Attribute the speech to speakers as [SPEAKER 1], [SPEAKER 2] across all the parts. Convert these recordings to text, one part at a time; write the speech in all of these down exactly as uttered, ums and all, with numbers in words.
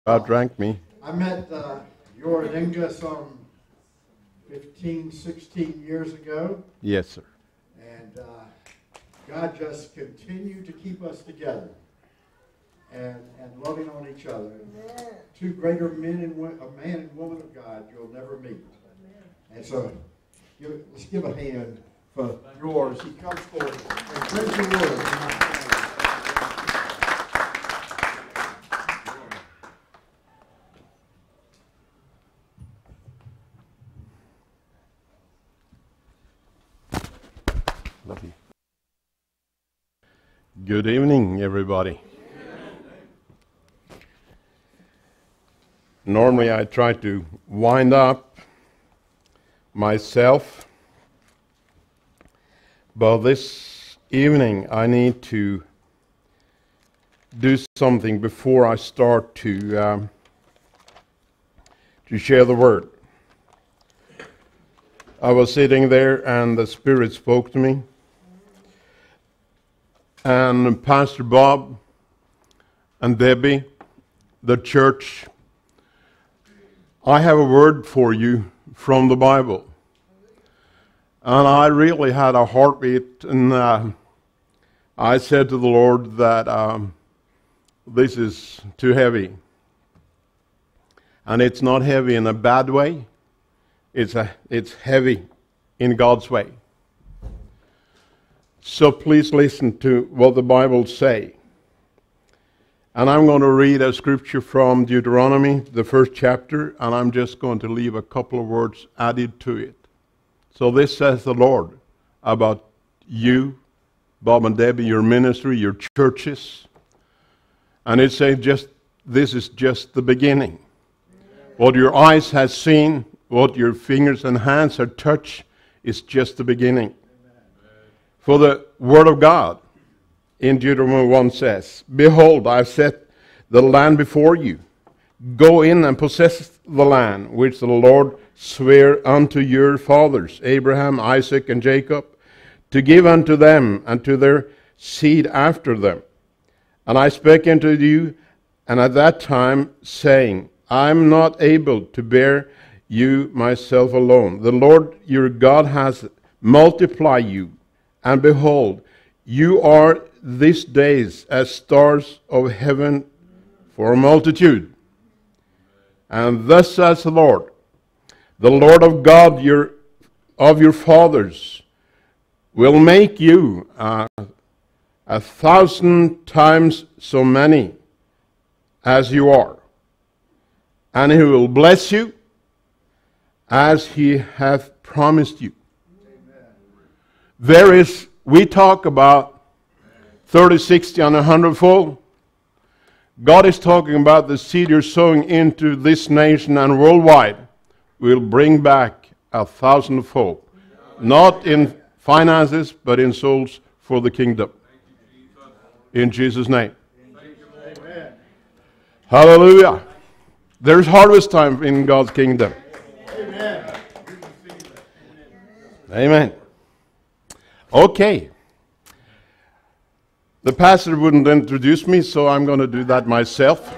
[SPEAKER 1] outrank me.
[SPEAKER 2] I met uh, Yor and Inga some fifteen, sixteen years ago,
[SPEAKER 1] Yes, sir.
[SPEAKER 2] and uh, God just continued to keep us together and, and loving on each other. Two greater men and wo- a man and woman of God you'll never meet. And so give, let's give a hand for Yor as he comes forward and brings the word.
[SPEAKER 1] Love you. Good evening, everybody. Normally I try to wind up myself, but this evening I need to do something before I start to um, to share the word. I was sitting there and the Spirit spoke to me. And Pastor Bob and Debbie, the church, I have a word for you from the Bible. And I really had a heartbeat, and uh, I said to the Lord that um, this is too heavy. And it's not heavy in a bad way. It's a, it's heavy in God's way. So please listen to what the Bible say. And I'm going to read a scripture from Deuteronomy, the first chapter, and I'm just going to leave a couple of words added to it. So this says the Lord about you, Bob and Debbie, your ministry, your churches. And it says just this is just the beginning. What your eyes have seen, what your fingers and hands have touched, is just the beginning. For the word of God in Deuteronomy one says, Behold, I have set the land before you. Go in and possess the land which the Lord sware unto your fathers, Abraham, Isaac, and Jacob, to give unto them and to their seed after them. And I spake unto you, and at that time, saying, I am not able to bear you myself alone. The Lord your God has multiplied you. And behold, you are these days as stars of heaven for a multitude. And thus says the Lord, the Lord of God your, of your fathers will make you uh, a thousand times so many as you are. And he will bless you as he hath promised you. There is, we talk about thirty, sixty, and a hundredfold. God is talking about the seed you're sowing into this nation and worldwide will bring back a thousandfold. Not in finances, but in souls for the kingdom. In Jesus' name. Amen. Hallelujah. There's harvest time in God's kingdom. Amen. Amen. Okay. The pastor wouldn't introduce me, so I'm going to do that myself.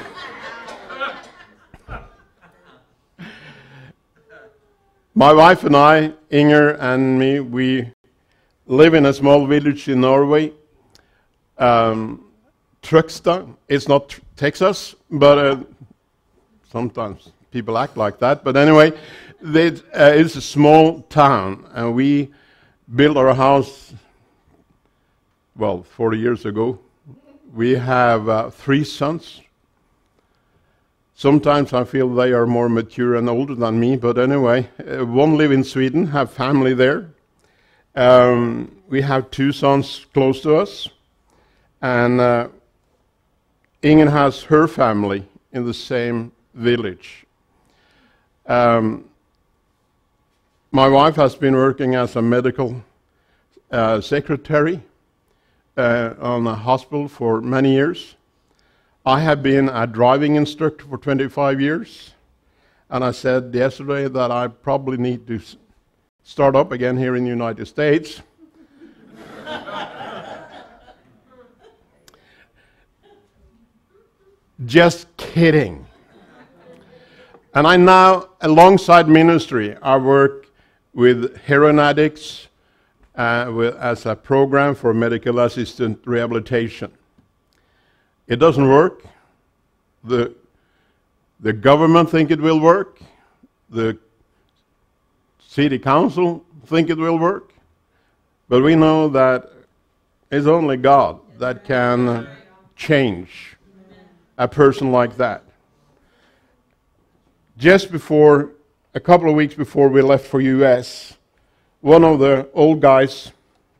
[SPEAKER 1] My wife and I, Inger and me, we live in a small village in Norway, um, Trøgstad. It's not tr- Texas, but uh, sometimes people act like that. But anyway, they, uh, it's a small town, and we built our house, well, forty years ago. We have uh, three sons. Sometimes I feel they are more mature and older than me, but anyway, uh, one live in Sweden, have family there. Um, we have two sons close to us, and uh, Ingen has her family in the same village. Um, My wife has been working as a medical uh, secretary uh, on a hospital for many years. I have been a driving instructor for twenty-five years, and I said yesterday that I probably need to s- start up again here in the United States. Just kidding. And I now, alongside ministry, I work with heroin addicts uh, with, as a program for medical assistant rehabilitation. It doesn't work. The, the government think it will work. The city council think it will work. But we know that it's only God that can change a person like that. Just before, a couple of weeks before we left for U S, one of the old guys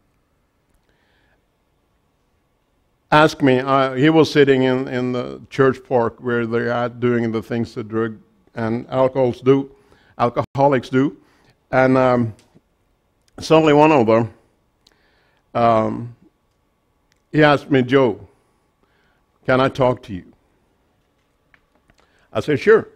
[SPEAKER 1] asked me, uh, he was sitting in, in the church park where they are doing the things that drug and alcohols do, alcoholics do, and um, suddenly one of them, um, he asked me, Joe, can I talk to you? I said, sure.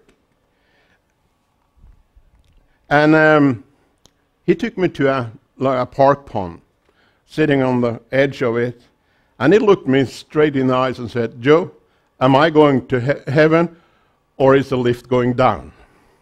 [SPEAKER 1] And um, he took me to a, like a park pond, sitting on the edge of it, and he looked me straight in the eyes and said, Joe, am I going to he heaven, or is the lift going down?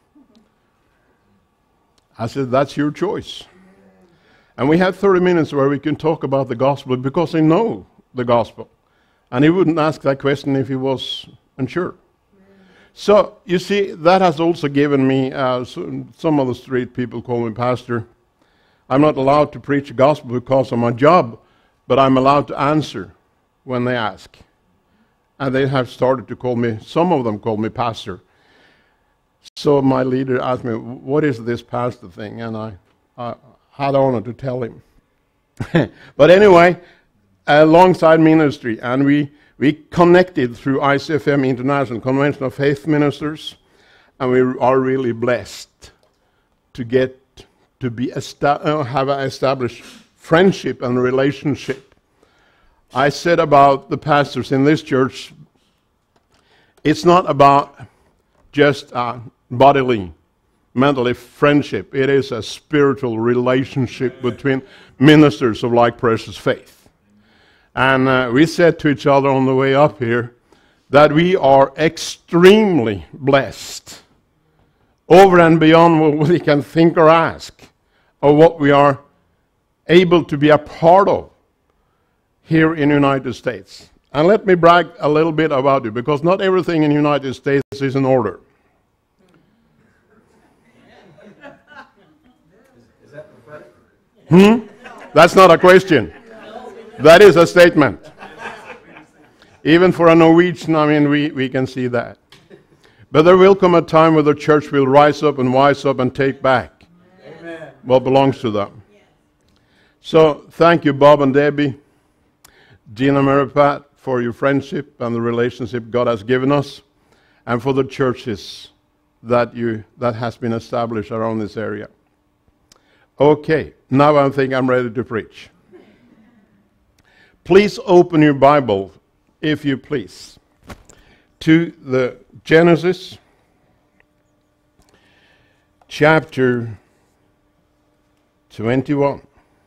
[SPEAKER 1] I said, that's your choice. And we had thirty minutes where we can talk about the gospel because they know the gospel. And he wouldn't ask that question if he was unsure. So, you see, that has also given me, uh, some of the street people call me pastor. I'm not allowed to preach the gospel because of my job, but I'm allowed to answer when they ask. And they have started to call me, some of them call me pastor. So my leader asked me, what is this pastor thing? And I, I had the honor to tell him. But anyway, alongside ministry, and we We connected through I C F M International Convention of Faith Ministers, and we are really blessed to get to be uh, have an established friendship and relationship. I said about the pastors in this church, it's not about just a bodily, mentally friendship. It is a spiritual relationship between ministers of like precious faith. And uh, we said to each other on the way up here that we are extremely blessed over and beyond what we can think or ask, or what we are able to be a part of here in the United States. And let me brag a little bit about it, because not everything in the United States is in order.
[SPEAKER 2] Is that prophetic?
[SPEAKER 1] Hmm? That's not a question. That is a statement. Even for a Norwegian, I mean, we, we can see that. But there will come a time where the church will rise up and wise up and take back Amen. What belongs to them. So thank you, Bob and Debbie, Gina Meripat, for your friendship and the relationship God has given us, and for the churches that you that has been established around this area. Okay, now I think I'm ready to preach. Please open your Bible, if you please, to the Genesis chapter twenty-one.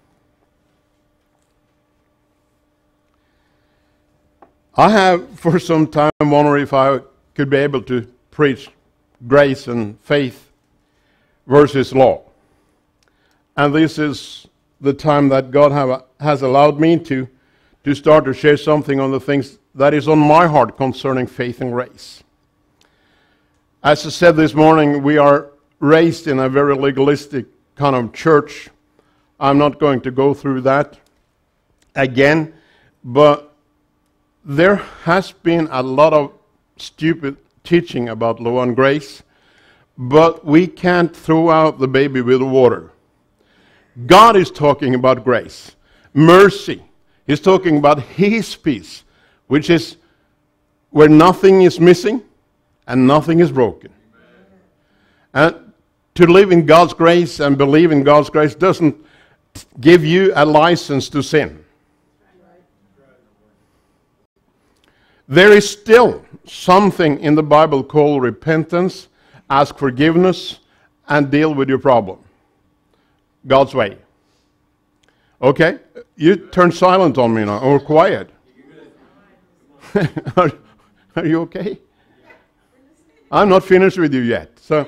[SPEAKER 1] I have for some time wondered if I could be able to preach grace and faith versus law. And this is the time that God have, has allowed me to to start to share something on the things that is on my heart concerning faith and grace. As I said this morning, we are raised in a very legalistic kind of church. I'm not going to go through that again, but there has been a lot of stupid teaching about law and grace, but we can't throw out the baby with the water. God is talking about grace, mercy. He's talking about His peace, which is where nothing is missing and nothing is broken. And to live in God's grace and believe in God's grace doesn't give you a license to sin. There is still something in the Bible called repentance, ask forgiveness, and deal with your problem. God's way. Okay? You turn silent on me now, or quiet. are, are you okay? I'm not finished with you yet. So,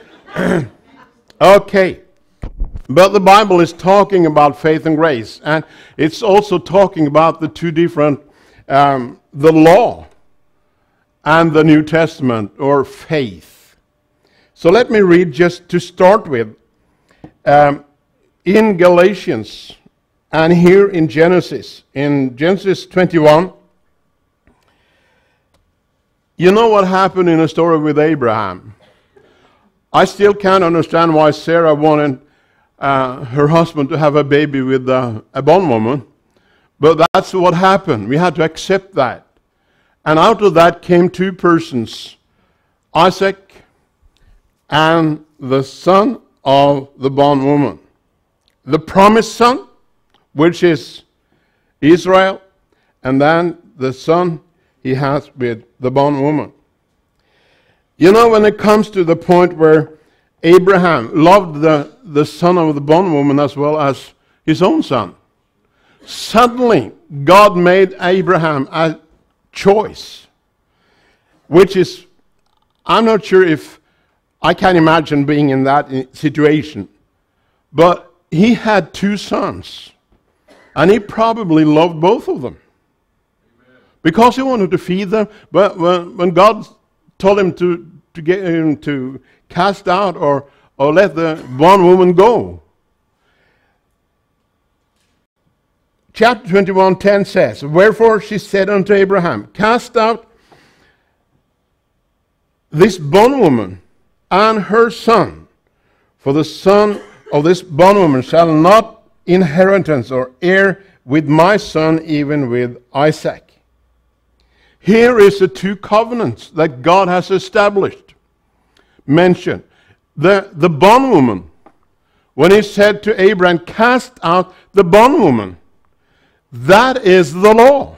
[SPEAKER 1] okay. But the Bible is talking about faith and grace, and it's also talking about the two different, um, the law and the New Testament, or faith. So let me read just to start with. Um, in Galatians and here in Genesis, in Genesis twenty-one, you know what happened in the story with Abraham. I still can't understand why Sarah wanted uh, her husband to have a baby with uh, a bondwoman, but that's what happened. We had to accept that. And out of that came two persons, Isaac and the son of the bondwoman. The promised son, which is Israel, and then the son he has with the bondwoman. You know, when it comes to the point where Abraham loved the, the son of the bondwoman as well as his own son, suddenly God made Abraham a choice, which is, I'm not sure if I can imagine being in that situation, but he had two sons, and he probably loved both of them. Amen. Because he wanted to feed them. But when, when God told him to, to get him to cast out or, or let the bondwoman go, chapter twenty-one ten says, "Wherefore she said unto Abraham, Cast out this bondwoman and her son, for the son of this bondwoman shall not inheritance or heir with my son, even with Isaac." Here is the two covenants that God has established. Mentioned. The, the bondwoman, when he said to Abraham, "Cast out the bondwoman," that is the law.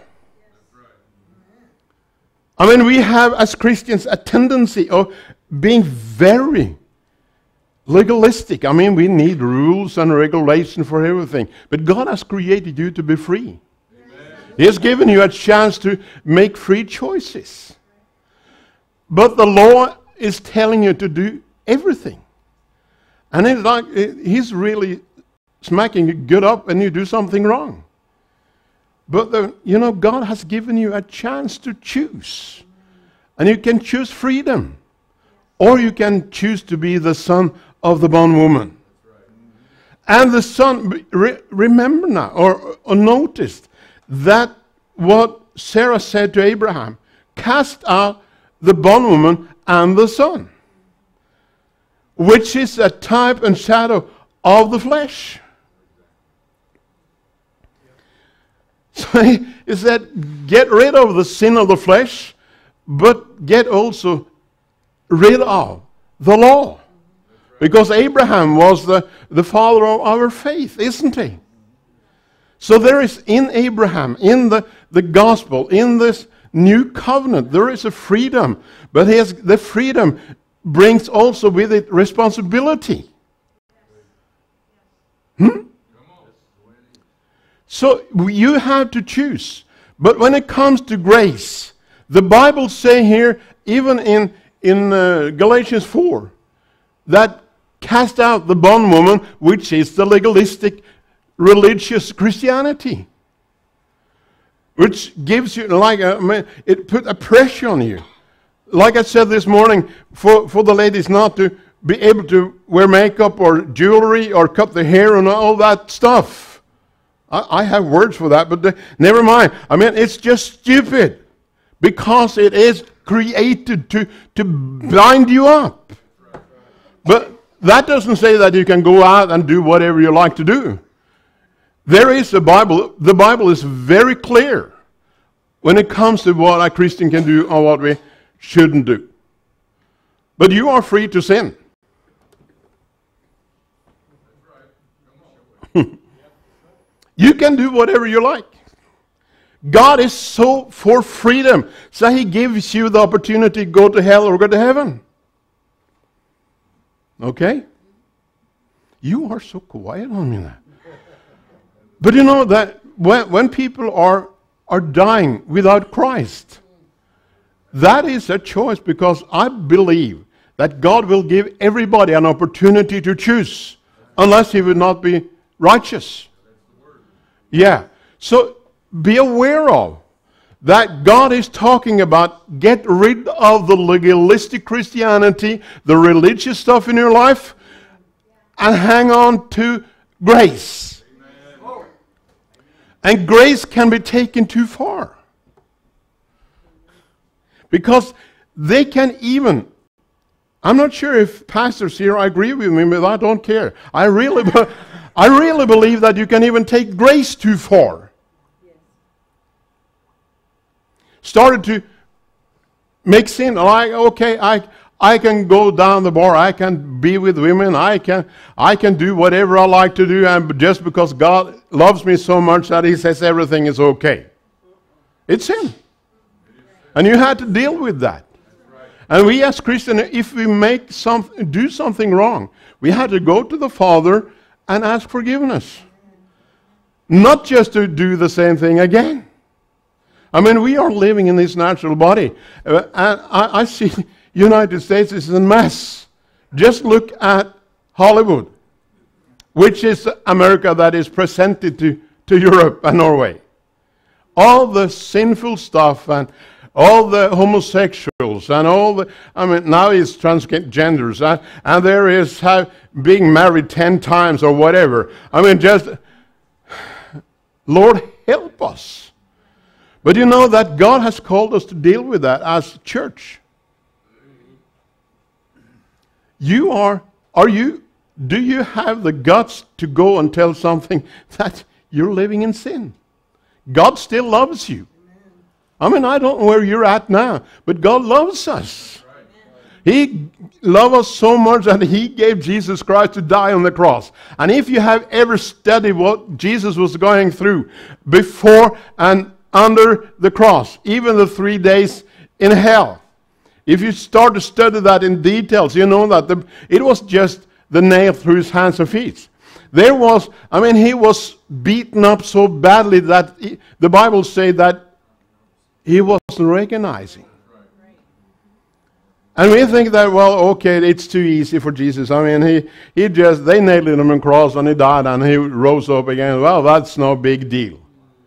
[SPEAKER 1] I mean, we have as Christians a tendency of being very legalistic. I mean, we need rules and regulation for everything. But God has created you to be free. Amen. He has given you a chance to make free choices. But the law is telling you to do everything. And it's like he's really smacking you good up and you do something wrong. But, the, you know, God has given you a chance to choose. And you can choose freedom. Or you can choose to be the son of the bondwoman. And the son, re, remember now, or, or notice that what Sarah said to Abraham, "Cast out the bondwoman and the son," which is a type and shadow of the flesh. So he, he said, get rid of the sin of the flesh, but get also rid of the law. Because Abraham was the, the father of our faith, isn't he? So there is in Abraham, in the, the gospel, in this new covenant, there is a freedom. But he has, the freedom brings also with it responsibility. Hmm? So you have to choose. But when it comes to grace, the Bible says here, even in, in uh, Galatians four, that cast out the bondwoman, which is the legalistic religious Christianity, which gives you, like, a, it put a pressure on you. Like I said this morning, for, for the ladies not to be able to wear makeup or jewelry or cut the hair and all that stuff. I, I have words for that, but the, never mind. I mean, it's just stupid because it is created to, to bind you up. But that doesn't say that you can go out and do whatever you like to do. There is the Bible. The Bible is very clear when it comes to what a Christian can do or what we shouldn't do. But you are free to sin. You can do whatever you like. God is so for freedom, so He gives you the opportunity to go to hell or go to heaven. Okay? You are so quiet on me now. But you know that when, when people are, are dying without Christ, That is a choice, because I believe that God will give everybody an opportunity to choose, unless he would not be righteous. Yeah. So be aware of that God is talking about get rid of the legalistic Christianity, the religious stuff in your life, and hang on to grace. Amen. And grace can be taken too far. Because they can even, I'm not sure if pastors here agree with me, but I don't care. I really, I really believe that you can even take grace too far. Started to make sin. Like, okay, I I can go down the bar. I can be with women. I can I can do whatever I like to do, and just because God loves me so much that He says everything is okay. It's sin, and you had to deal with that. And we as Christians, if we make some do something wrong, we had to go to the Father and ask forgiveness, not just to do the same thing again. I mean, we are living in this natural body. Uh, and I, I see United States is a mess. Just look at Hollywood, which is America that is presented to, to Europe and Norway. All the sinful stuff and all the homosexuals and all the, I mean, now it's transgenders. And, and there is how, being married ten times or whatever. I mean, just, Lord, help us. But you know that God has called us to deal with that as church. You are, are you, do you have the guts to go and tell something that you're living in sin? God still loves you. I mean, I don't know where you're at now, but God loves us. He loved us so much that He gave Jesus Christ to die on the cross. And if you have ever studied what Jesus was going through before and under the cross, even the three days in hell, if you start to study that in details, you know that the, it was just the nail through His hands and feet. There was, I mean, He was beaten up so badly that he, the Bible says that He wasn't recognizing. And we think that, well, okay, it's too easy for Jesus. I mean, he, he just, they nailed him on the cross and He died and He rose up again. Well, that's no big deal.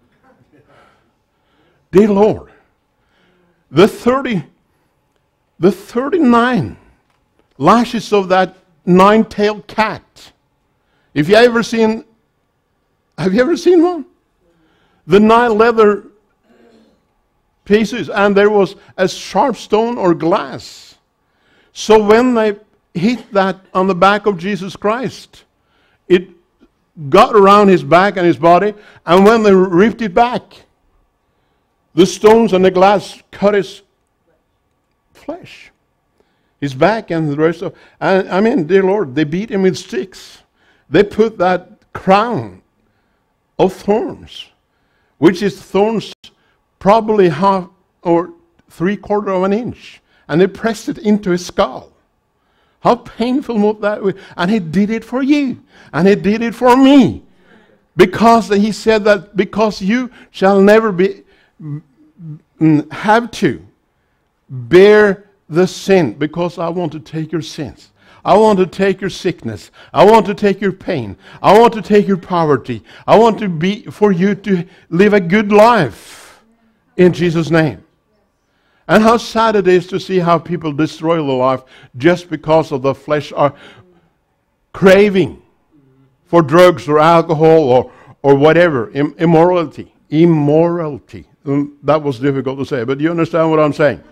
[SPEAKER 1] Dear Lord, the thirty, the thirty-nine lashes of that nine-tailed cat. If you ever seen, have you ever seen one? The nine leather pieces, and there was a sharp stone or glass. So when they hit that on the back of Jesus Christ, it got around His back and His body, and when they ripped it back, the stones and the glass cut His flesh, His back and the rest of, and I mean, dear Lord, they beat Him with sticks. They put that crown of thorns, which is thorns probably half or three quarter of an inch, and they pressed it into His skull. How painful would that be? And He did it for you, and He did it for me, because He said that because you shall never be have to bear the sin, because I want to take your sins. I want to take your sickness. I want to take your pain. I want to take your poverty. I want to be for you to live a good life in Jesus' name. And how sad it is to see how people destroy the life just because of the flesh are craving for drugs or alcohol or, or whatever, Im- immorality. Immorality. Um, that was difficult to say, but you understand what I'm saying.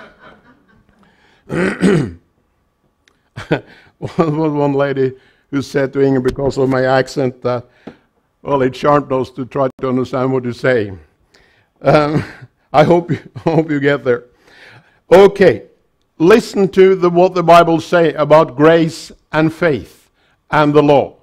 [SPEAKER 1] One one lady who said to Inge, because of my accent, that, well, it's sharp nose to try to understand what you say. Um, I hope you, hope you get there. Okay, listen to the, what the Bible say about grace and faith and the law.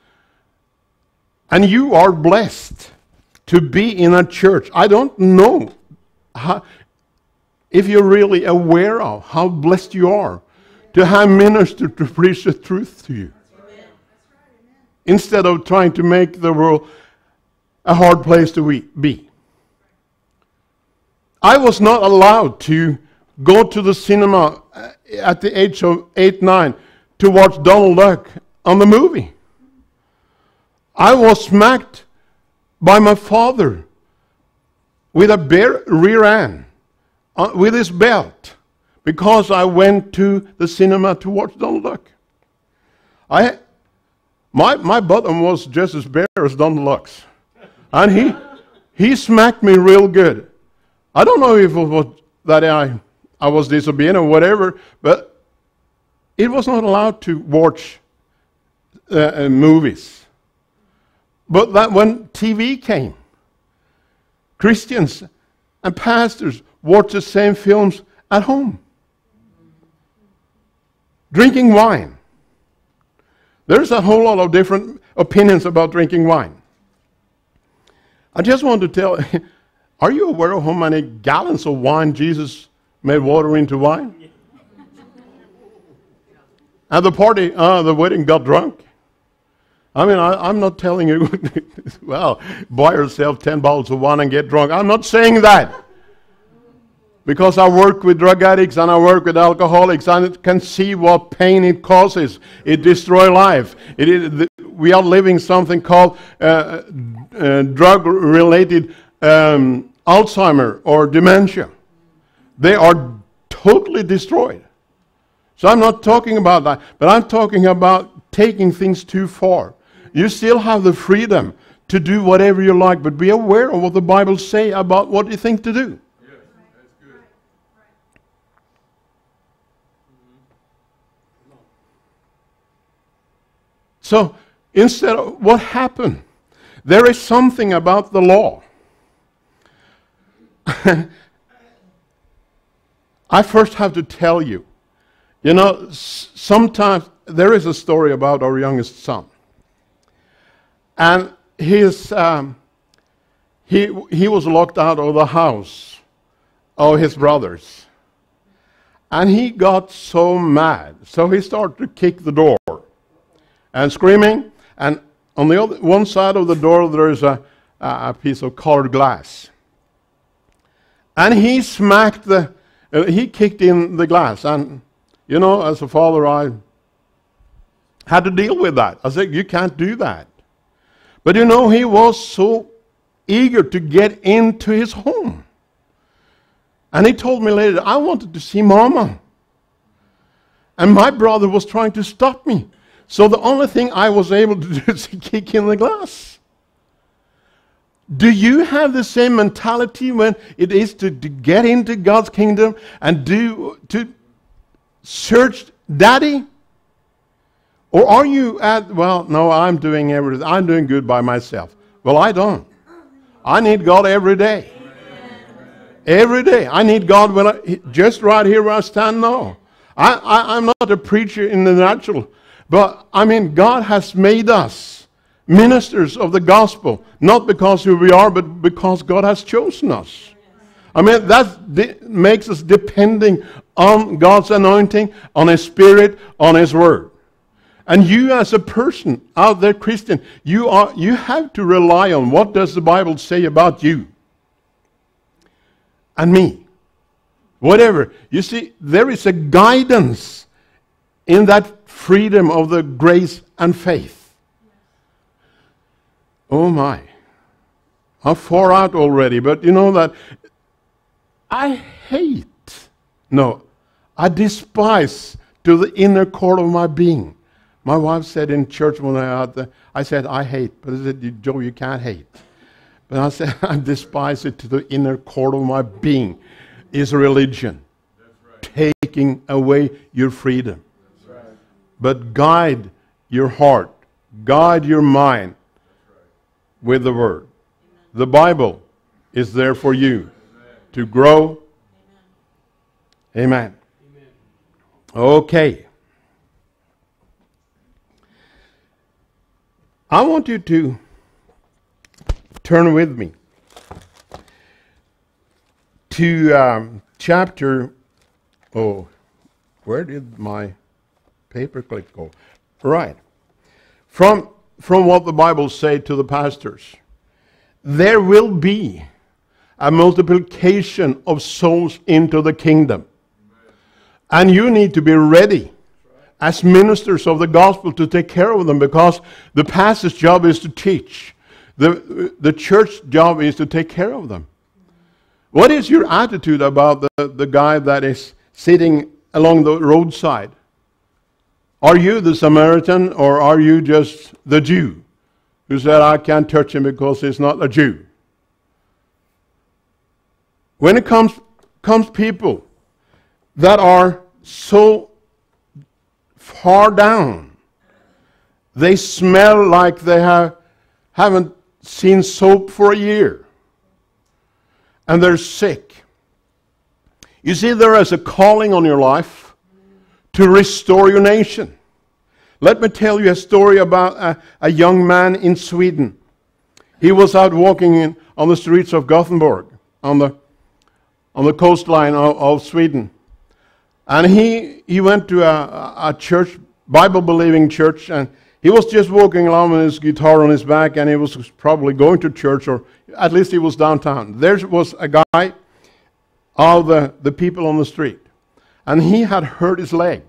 [SPEAKER 1] And you are blessed to be in a church. I don't know how, if you're really aware of how blessed you are to have ministers to preach the truth to you. Amen. Instead of trying to make the world a hard place to be. I was not allowed to go to the cinema at the age of eight, nine to watch Donald Duck on the movie. I was smacked by my father with a bare rear end, uh, with his belt, because I went to the cinema to watch Donald Duck. I, my, my bottom was just as bare as Donald Duck's. And he, he smacked me real good. I don't know if it was that I, I was disobedient or whatever, but it was not allowed to watch uh, uh, movies. But that when T V came, Christians and pastors watched the same films at home. Drinking wine. There's a whole lot of different opinions about drinking wine. I just want to tell, are you aware of how many gallons of wine Jesus made water into wine? At the party, uh, the wedding got drunk. I mean, I, I'm not telling you, well, buy yourself ten bottles of wine and get drunk. I'm not saying that. Because I work with drug addicts and I work with alcoholics, and I can see what pain it causes. It destroys life. It is, the, we are living something called uh, uh, drug-related um, Alzheimer or dementia. They are totally destroyed. So I'm not talking about that, but I'm talking about taking things too far. You still have the freedom to do whatever you like, but be aware of what the Bible says about what you think to do.
[SPEAKER 3] Yes, that's good.
[SPEAKER 1] So instead of what happened, there is something about the law. I first have to tell you, you know, sometimes there is a story about our youngest son. And his, um, he, he was locked out of the house of his brothers. And he got so mad. So he started to kick the door and screaming. And on the other, one side of the door there is a, a piece of colored glass. And he smacked the, uh, he kicked in the glass. And, you know, as a father, I had to deal with that. I said, you can't do that. But you know, he was so eager to get into his home. And he told me later, I wanted to see Mama. And my brother was trying to stop me. So the only thing I was able to do is kick in the glass. Do you have the same mentality when it is to, to get into God's kingdom and do to search Daddy? Or are you at, well, no, I'm doing everything. I'm doing good by myself. Well, I don't. I need God every day. Every day. I need God when I, just right here where I stand now. I, I, I'm not a preacher in the natural. But, I mean, God has made us ministers of the gospel. Not because who we are, but because God has chosen us. I mean, that makes us depending on God's anointing, on His Spirit, on His Word. And you as a person out there, Christian, you are you have to rely on what does the Bible say about you and me. Whatever. You see, there is a guidance in that freedom of the grace and faith. Oh my. I'm far out already, but you know that I hate, no, I despise to the inner core of my being. My wife said in church when I out there, I said, I hate. But I said, Joe, you can't hate. But I said, I despise it to the inner core of my being. Is religion. That's right. Taking away your freedom. That's right. But guide your heart. Guide your mind. That's right. With the Word. Amen. The Bible is there for you. Amen. To grow. Amen. Amen. Okay. I want you to turn with me to um, chapter, oh, where did my paperclip go? Right. From, from what the Bible says to the pastors, there will be a multiplication of souls into the kingdom. And you need to be ready as ministers of the gospel to take care of them, because the pastor's job is to teach. The, the church job is to take care of them. What is your attitude about the, the guy that is sitting along the roadside? Are you the Samaritan, or are you just the Jew who said, I can't touch him because he's not a Jew? When it comes, comes people that are so far down, they smell like they have, haven't seen soap for a year, and they're sick. You see, there is a calling on your life to restore your nation. Let me tell you a story about a, a young man in Sweden. He was out walking in, on the streets of Gothenburg, on the, on the coastline of, of Sweden. And he, he went to a, a church, Bible-believing church, and he was just walking along with his guitar on his back, and he was probably going to church, or at least he was downtown. There was a guy, all the, the people on the street, and he had hurt his leg.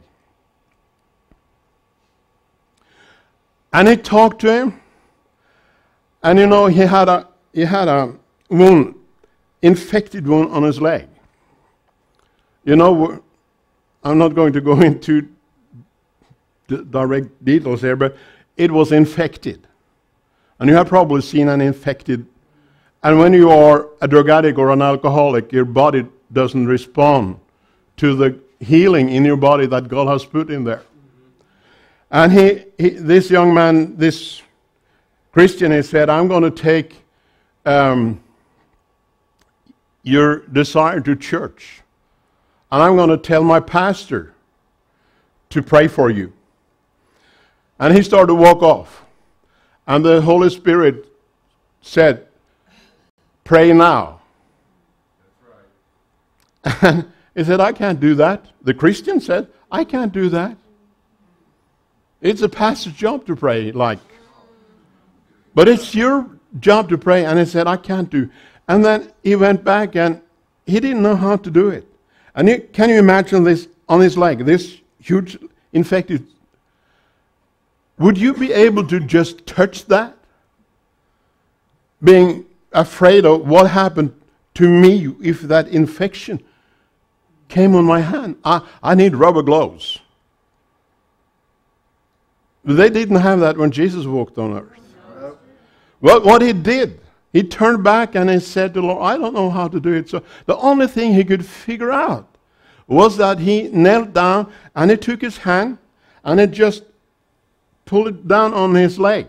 [SPEAKER 1] And he talked to him, and you know, he had a, he had a wound, infected wound on his leg. You know, I'm not going to go into d- direct details here, but it was infected. And you have probably seen an infected, and when you are a drug addict or an alcoholic, your body doesn't respond to the healing in your body that God has put in there. And he, he this young man, this Christian, he said, I'm going to take um, your desire to church, and I'm going to tell my pastor to pray for you. And he started to walk off. And the Holy Spirit said, pray now. That's right. And he said, I can't do that. The Christian said, I can't do that. It's a pastor's job to pray, like. But it's your job to pray. And he said, I can't do. And then he went back, and he didn't know how to do it. And you, can you imagine this on his leg, this huge infected? Would you be able to just touch that? Being afraid of what happened to me if that infection came on my hand. I, I need rubber gloves. They didn't have that when Jesus walked on earth. No. Well, what he did, he turned back and he said to the Lord, I don't know how to do it. So the only thing he could figure out was that he knelt down and he took his hand and he just pulled it down on his leg.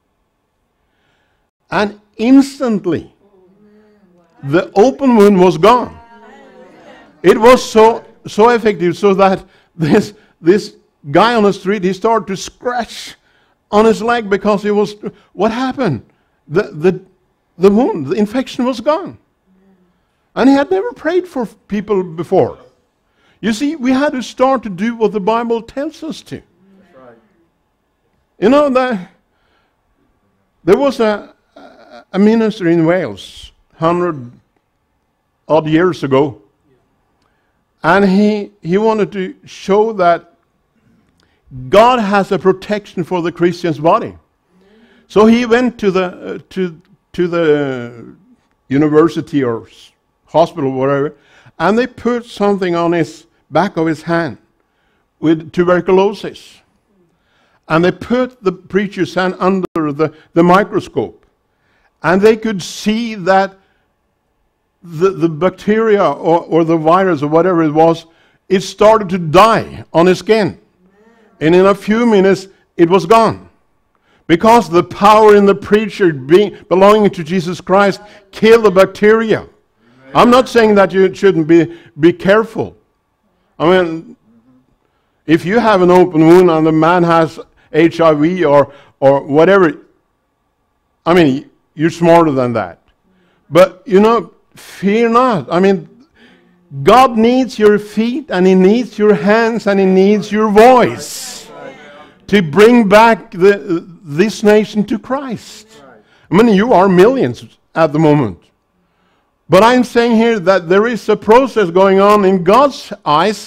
[SPEAKER 1] And instantly, the open wound was gone. It was so so effective, so that this this guy on the street, he started to scratch on his leg because he was, what happened? The the the wound, the infection was gone. And he had never prayed for people before. You see, we had to start to do what the Bible tells us to. That's right. You know, that there was a, a minister in Wales, hundred odd years ago, and he, he wanted to show that God has a protection for the Christian's body. So he went to the, uh, to, to the university or hospital, whatever, and they put something on his back of his hand with tuberculosis. And they put the preacher's hand under the, the microscope. And they could see that the, the bacteria or, or the virus or whatever it was, it started to die on his skin. And in a few minutes, it was gone. Because the power in the preacher being, belonging to Jesus Christ killed the bacteria. I'm not saying that you shouldn't be, be careful. I mean, if you have an open wound and the man has H I V or, or whatever, I mean, you're smarter than that. But, you know, fear not. I mean, God needs your feet, and He needs your hands, and He needs your voice to bring back the, this nation to Christ. I mean, you are millions at the moment. But I'm saying here that there is a process going on in God's eyes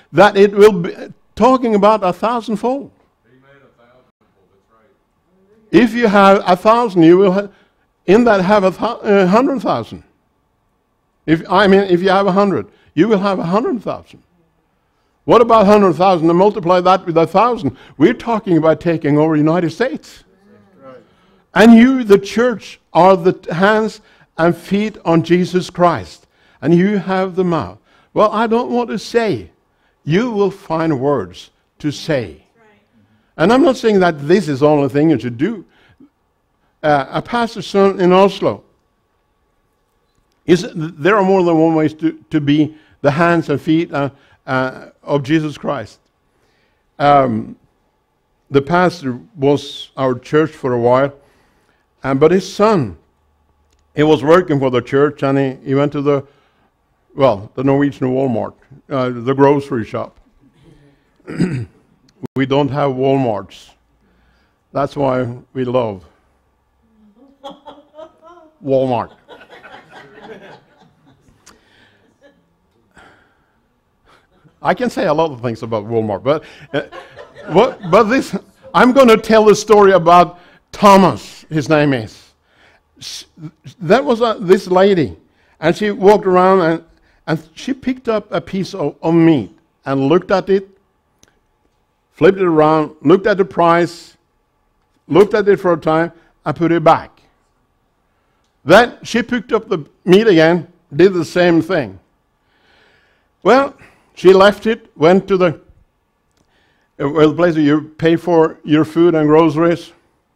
[SPEAKER 1] that it will be talking about a thousandfold.
[SPEAKER 3] Amen, a thousandfold, that's right.
[SPEAKER 1] If you have a thousand, you will have, in that have a, th- a hundred thousand. If I mean, if you have a hundred, you will have a hundred thousand. What about a hundred thousand? And multiply that with a thousand. We're talking about taking over the United States.
[SPEAKER 2] Right.
[SPEAKER 1] And you, the church, are the hands and feet on Jesus Christ. And you have the mouth. Well, I don't want to say. You will find words to say.
[SPEAKER 4] Right.
[SPEAKER 1] And I'm not saying that this is the only thing you should do. Uh, a pastor's son in Oslo, is, there are more than one ways to, to be the hands and feet uh, uh, of Jesus Christ. Um, the pastor was our church for a while, and but his son, he was working for the church, and he, he went to the, well, the Norwegian Walmart, uh, the grocery shop. We don't have Walmarts. That's why we love Walmart. I can say a lot of things about Walmart, but uh, what, but this, I'm going to tell a story about Thomas. His name is. That was a, this lady, and she walked around and and she picked up a piece of, of meat and looked at it, flipped it around, looked at the price, looked at it for a time, and put it back. Then she picked up the meat again, did the same thing. Well, she left it, went to the, well, the place where you pay for your food and groceries.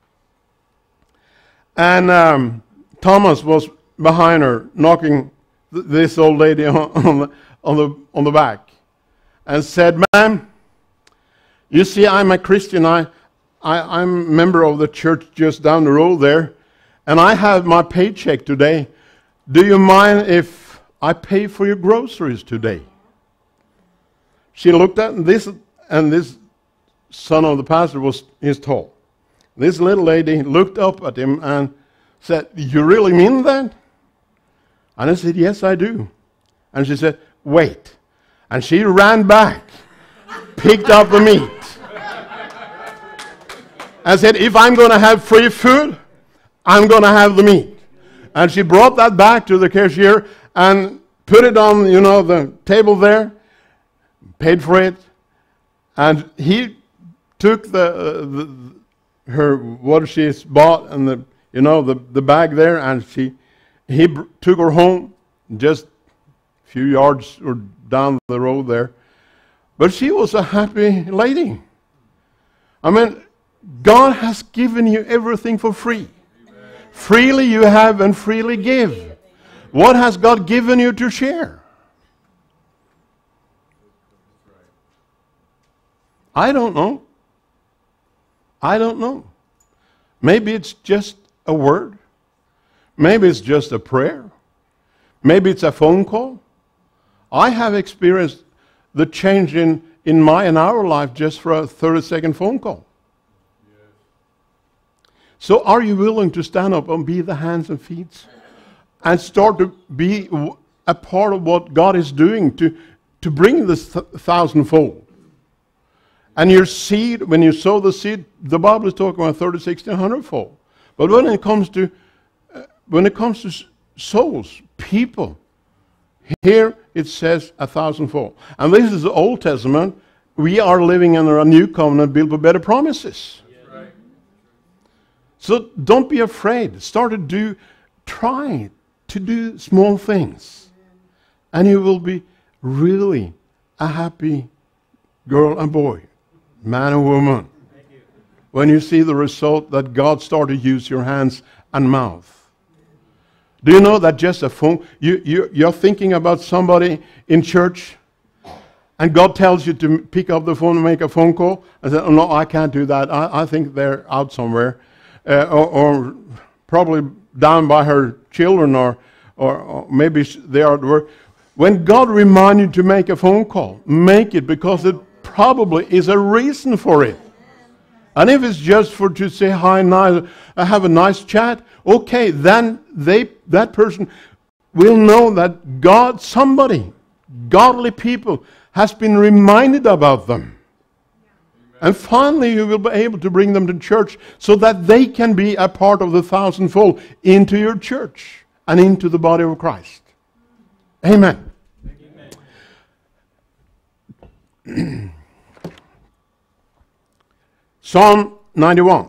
[SPEAKER 1] And um, Thomas was behind her, knocking th- this old lady on, on, the, on, the, on the back, and said, "Ma'am, you see, I'm a Christian. I, I, I'm a member of the church just down the road there, and I have my paycheck today. Do you mind if I pay for your groceries today?" She looked at this, and this son of the pastor was his tall. This little lady looked up at him and said, "You really mean that?" And I said, "Yes, I do." And she said, "Wait." And she ran back, picked up the meat, and said, "If I'm going to have free food, I'm going to have the meat." And she brought that back to the cashier and put it on, you know, the table there, paid for it, and he took the, uh, the her what she's bought and the you know the, the bag there, and she he br- took her home just a few yards or down the road there. But she was a happy lady. I mean, God has given you everything for free. Amen. Freely you have and freely give. What has God given you to share? I don't know. I don't know. Maybe it's just a word. Maybe it's just a prayer. Maybe it's a phone call. I have experienced the change in, in my and our life just for a thirty second phone call. Yes. So are you willing to stand up and be the hands and feet and start to be a part of what God is doing to, to bring this th- thousandfold? And your seed, when you sow the seed, the Bible is talking about thirty, sixty, one hundred fold. But when it comes to uh, when it comes to s- souls, people, here it says a thousandfold. And this is the Old Testament. We are living under a new covenant built with better promises. Yeah. Right. So don't be afraid. Start to do, try to do small things, and you will be really a happy girl and boy. Man and woman, you. When you see the result that God started to use your hands and mouth. Do you know that just a phone, you, you, you're thinking about somebody in church, and God tells you to pick up the phone and make a phone call, and say, "Oh, no, I can't do that. I, I think they're out somewhere," uh, or, or probably down by her children, or, or, or maybe they are at work. When God reminds you to make a phone call, make it, because it probably is a reason for it. And if it's just for to say hi, nice, uh, have a nice chat, okay, then they that person will know that God, somebody, godly people, has been reminded about them. And finally, you will be able to bring them to church so that they can be a part of the thousandfold into your church and into the body of Christ. Amen. Amen. Psalm ninety-one.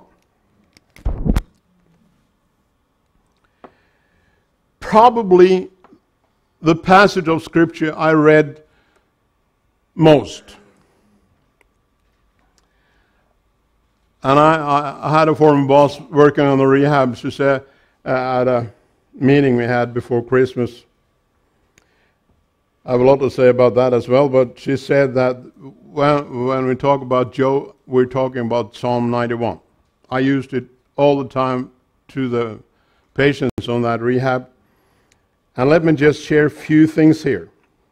[SPEAKER 1] Probably the passage of Scripture I read most. And I, I had a former boss working on the rehab. She said uh, at a meeting we had before Christmas, I have a lot to say about that as well, but she said that when, when we talk about Joe, we're talking about Psalm ninety-one. I used it all the time to the patients on that rehab. And let me just share a few things here.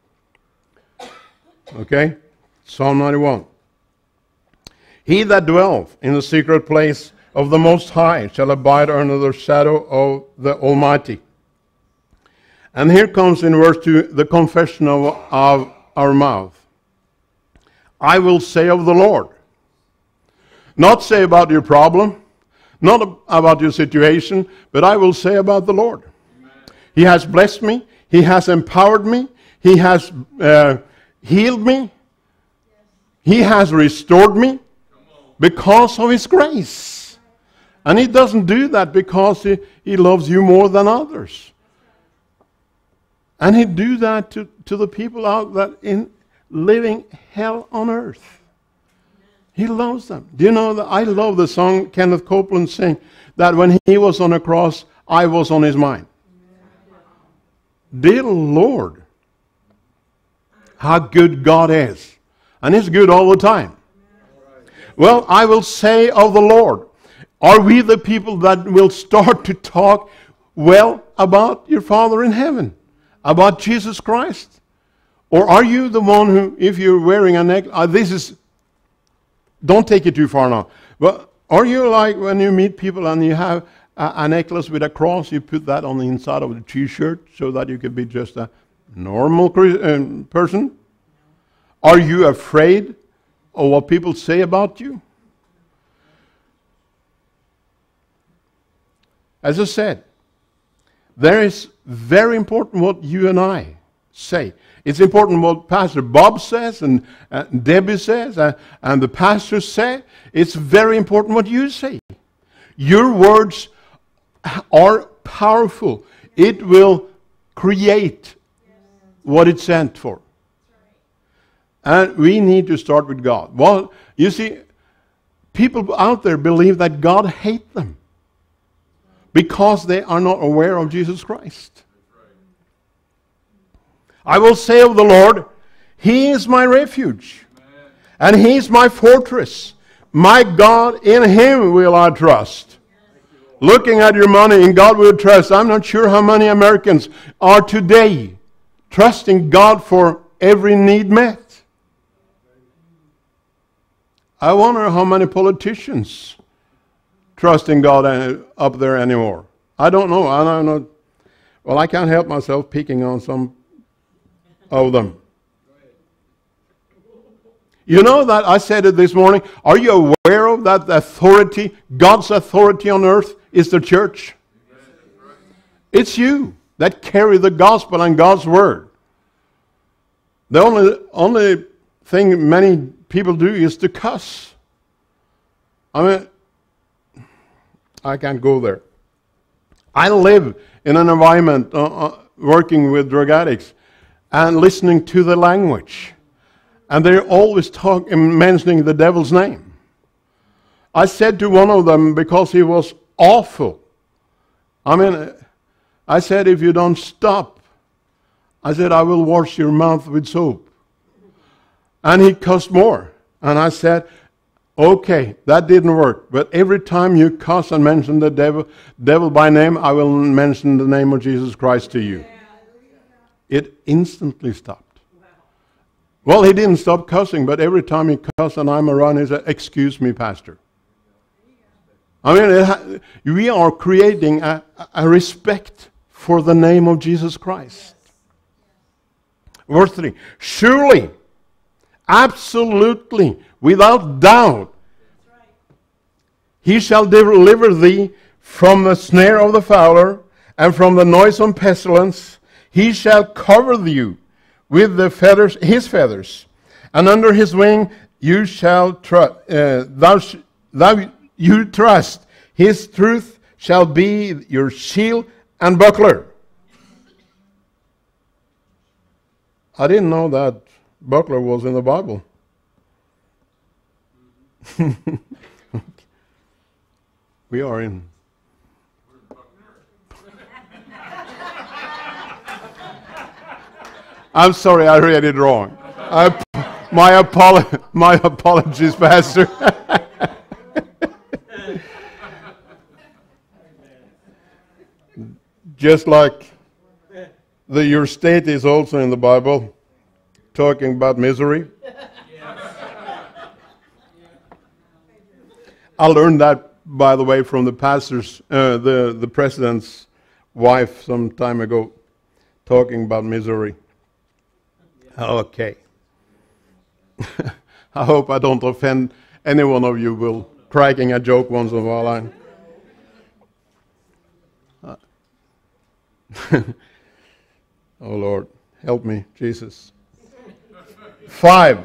[SPEAKER 1] Okay? Psalm ninety-one. He that dwelleth in the secret place of the Most High shall abide under the shadow of the Almighty. And here comes in verse two the confession of, of our mouth. I will say of the Lord. Not say about your problem, not about your situation, but I will say about the Lord. Amen. He has blessed me. He has empowered me. He has uh, healed me. He has restored me because of His grace. And He doesn't do that because He, he loves you more than others. And He do that to, to the people out that in living hell on earth. He loves them. Do you know that I love the song Kenneth Copeland sang, that when He was on the cross, I was on His mind. Dear Lord, how good God is. And He's good all the time. Well, I will say of the Lord, are we the people that will start to talk well about your Father in heaven? About Jesus Christ? Or are you the one who, if you're wearing a necklace, uh, this is, don't take it too far now, but are you like when you meet people and you have a, a necklace with a cross, you put that on the inside of the t-shirt so that you can be just a normal uh, person? Are you afraid of what people say about you? As I said, there is very important what you and I say. It's important what Pastor Bob says and uh, Debbie says uh, and the pastors say. It's very important what you say. Your words are powerful. It will create what it's sent for. And we need to start with God. Well, you see, people out there believe that God hates them because they are not aware of Jesus Christ. I will say of the Lord, He is my refuge, and He is my fortress. My God, in Him will I trust. Looking at your money, in God will trust. I'm not sure how many Americans are today trusting God for every need met. I wonder how many politicians trust in God up there anymore. I don't know. I don't know. Well, I can't help myself picking on some of them. You know that I said it this morning. Are you aware of that authority? God's authority on earth is the church. It's you that carry the gospel and God's word. The only, only thing many people do is to cuss. I mean, I can't go there. I live in an environment uh, uh, working with drug addicts and listening to the language. And they're always talking, mentioning the devil's name. I said to one of them, because he was awful, I mean, I said, if you don't stop, I said, I will wash your mouth with soap. And he cussed more. And I said, okay, that didn't work. But every time you cuss and mention the devil, devil by name, I will mention the name of Jesus Christ to you. It instantly stopped. Well, he didn't stop cussing, but every time he cussed and I'm around, he said, excuse me, Pastor. I mean, it ha- we are creating a, a respect for the name of Jesus Christ. Verse three, surely Absolutely, without doubt. He shall deliver thee from the snare of the fowler and from the noisome pestilence. He shall cover you with the feathers, his feathers, and under his wing you shall trust. Uh, thou, sh- thou you trust. His truth shall be your shield and buckler. I didn't know that buckler was in the Bible. We are in. I'm sorry, I read it wrong. I, my, apolo- my apologies, Pastor. Just like the, your state is also in the Bible, talking about misery. I learned that, by the way, from the pastor's, uh, the, the president's wife some time ago, talking about misery. Okay. I hope I don't offend any one of you will cracking a joke once in a while. Uh, oh Lord, help me, Jesus. Five.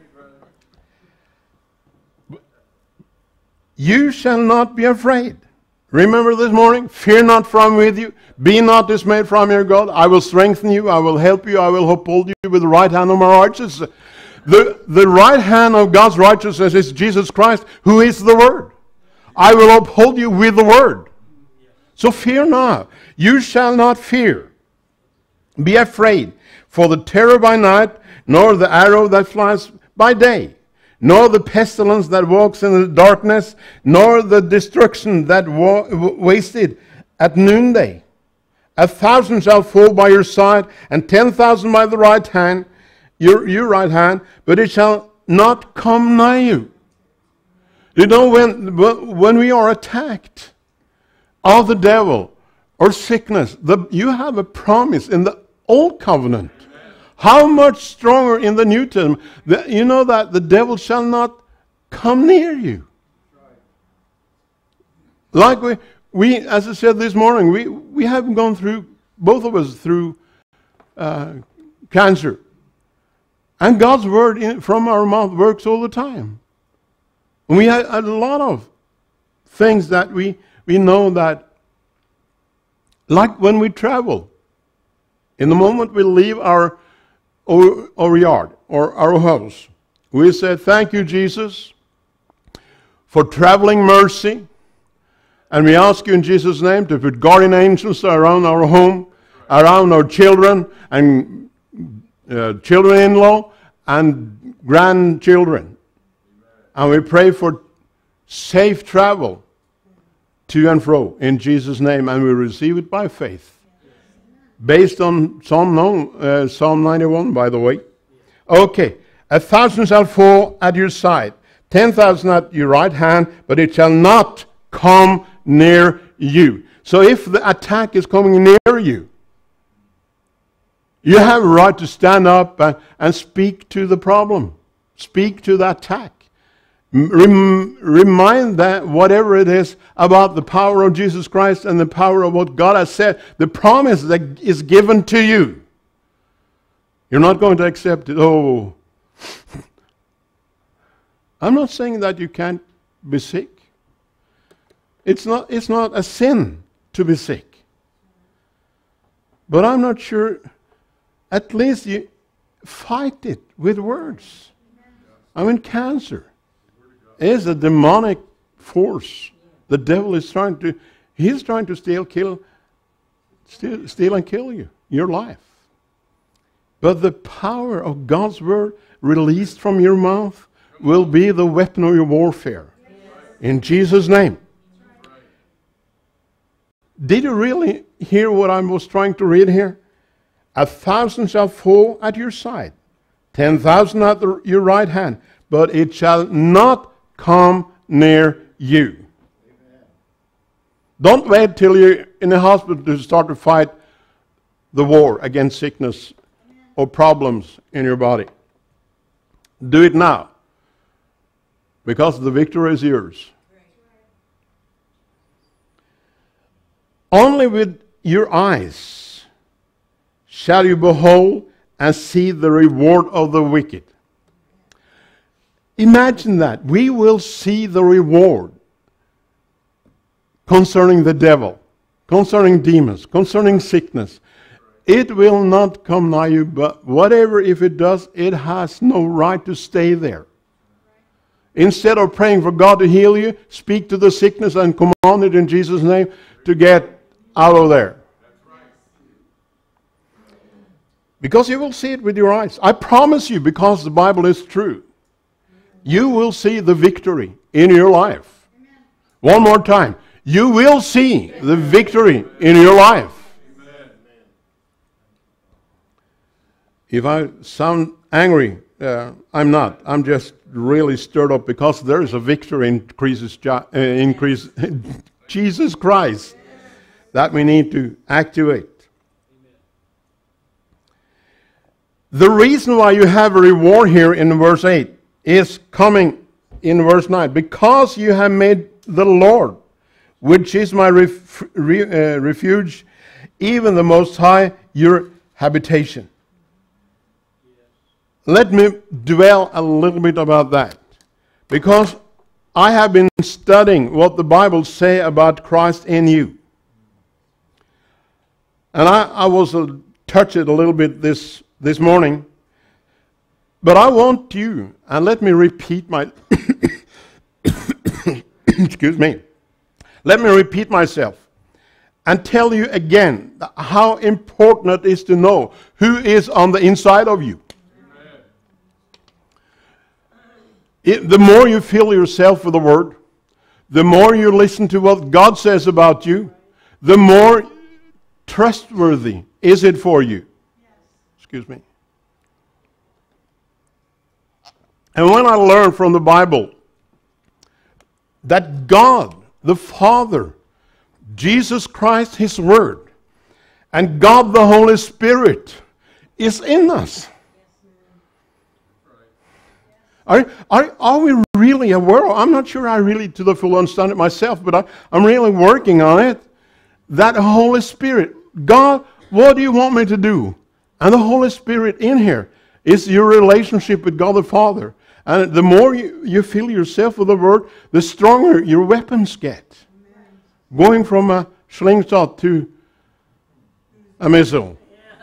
[SPEAKER 1] You shall not be afraid. Remember this morning, fear not, for I am with you. Be not dismayed, for I am your God. I will strengthen you, I will help you, I will uphold you with the right hand of my righteousness. The, the right hand of God's righteousness is Jesus Christ, who is the Word. I will uphold you with the Word. So fear not. You shall not fear. Be afraid for the terror by night, nor the arrow that flies by day, nor the pestilence that walks in the darkness, nor the destruction that wa- wasted at noonday. A thousand shall fall by your side, and ten thousand by the right hand, your, your right hand, but it shall not come nigh you. You know, when, when we are attacked of the devil or sickness, the, you have a promise in the Old Covenant. How much stronger in the New Testament? The, you know that the devil shall not come near you. Like we, we, as I said this morning, we, we haven't gone through, both of us, through uh, cancer. And God's word in, from our mouth works all the time. And we have a lot of things that we, we know that, like when we travel, in the moment we leave our Our, our yard or our house, we say, thank you, Jesus, for traveling mercy. And we ask you in Jesus' name to put guardian angels around our home, around our children and uh, children-in-law and grandchildren. And we pray for safe travel to and fro in Jesus' name, and we receive it by faith. Based on Psalm, no, uh, Psalm ninety-one, by the way. Okay. A thousand shall fall at your side, ten thousand at your right hand, but it shall not come near you. So if the attack is coming near you, you have a right to stand up and, and speak to the problem. Speak to the attack. Rem, remind that whatever it is about the power of Jesus Christ and the power of what God has said, the promise that is given to you. You're not going to accept it. Oh, I'm not saying that you can't be sick. It's not, it's not a sin to be sick. But I'm not sure, at least you fight it with words. I mean, cancer is a demonic force. The devil is trying to, he's trying to steal, kill, steal, steal and kill you, your life. But the power of God's word released from your mouth will be the weapon of your warfare. In Jesus' name. Did you really hear what I was trying to read here? A thousand shall fall at your side, ten thousand at the, your right hand, but it shall not come near you. Amen. Don't wait till you're in the hospital to start to fight the war against sickness or problems in your body. Do it now. Because the victory is yours. Only with your eyes shall you behold and see the reward of the wicked. Imagine that. We will see the reward concerning the devil, concerning demons, concerning sickness. It will not come nigh you, but whatever, if it does, it has no right to stay there. Instead of praying for God to heal you, speak to the sickness and command it in Jesus' name to get out of there. Because you will see it with your eyes. I promise you, because the Bible is true. You will see the victory in your life. Amen. One more time. You will see the victory in your life. Amen. If I sound angry, uh, I'm not. I'm just really stirred up because there is a victory in increases, uh, increase Jesus Christ that we need to activate. The reason why you have a reward here in verse eight is coming in verse nine. Because you have made the Lord, which is my ref, re, uh, refuge, even the Most High, your habitation. Let me dwell a little bit about that. Because I have been studying what the Bible says about Christ in you. And I, I was uh, touched a little bit this, this morning. But I want you, and let me repeat my, excuse me, let me repeat myself and tell you again how important it is to know who is on the inside of you. It, the more you fill yourself with the Word, the more you listen to what God says about you, the more trustworthy is it for you. Excuse me. And when I learned from the Bible that God, the Father, Jesus Christ, His Word, and God the Holy Spirit is in us. Are, are, are we really aware? I'm not sure I really to the full understand it myself, but I, I'm really working on it. That Holy Spirit, God, what do you want me to do? And the Holy Spirit in here is your relationship with God the Father. And the more you, you fill yourself with the Word, the stronger your weapons get. Amen. Going from a slingshot to a missile. Yeah.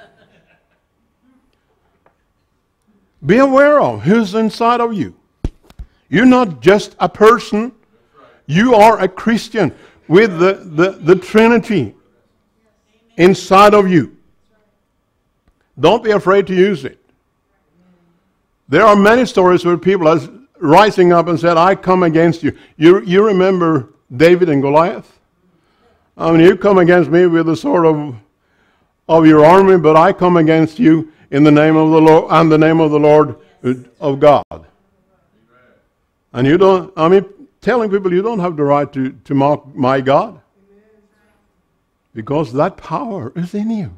[SPEAKER 1] Be aware of who's inside of you. You're not just a person. You are a Christian with the, the, the Trinity inside of you. Don't be afraid to use it. There are many stories where people are rising up and said, I come against you. You, you remember David and Goliath? I mean, you come against me with the sword of, of your army, but I come against you in the name of the Lord and the name of the Lord of God. Amen. And you don't, I mean, telling people you don't have the right to, to mock my God. Because that power is in you.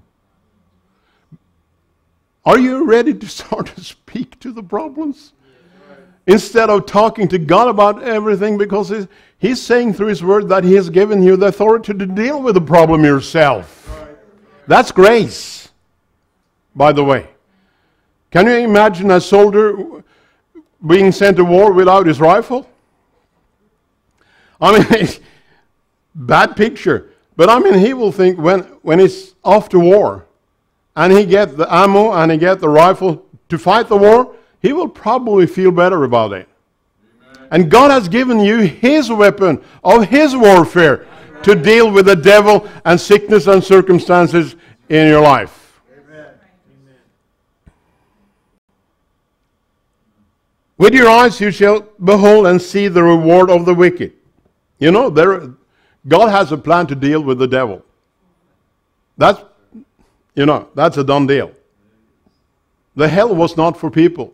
[SPEAKER 1] Are you ready to start to speak to the problems? Instead of talking to God about everything, because he's, he's saying through His Word that He has given you the authority to deal with the problem yourself. That's grace, by the way. Can you imagine a soldier being sent to war without his rifle? I mean, bad picture. But I mean, he will think when, when he's off to war, and he get the ammo and he get the rifle to fight the war, he will probably feel better about it. Amen. And God has given you His weapon of His warfare Amen. To deal with the devil and sickness and circumstances in your life. Amen. With your eyes you shall behold and see the reward of the wicked. You know, there, God has a plan to deal with the devil. That's You know, that's a done deal. The hell was not for people.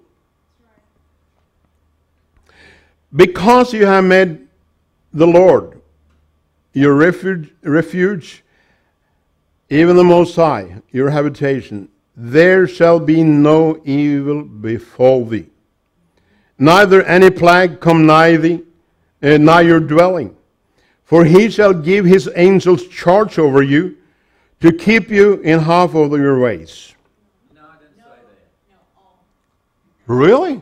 [SPEAKER 1] Because you have made the Lord your refuge, refuge, even the Most High, your habitation, there shall be no evil befall thee, neither any plague come nigh thee, uh, nigh your dwelling. For he shall give his angels charge over you, to keep you in half of your ways.
[SPEAKER 3] No, I didn't say that.
[SPEAKER 1] Really?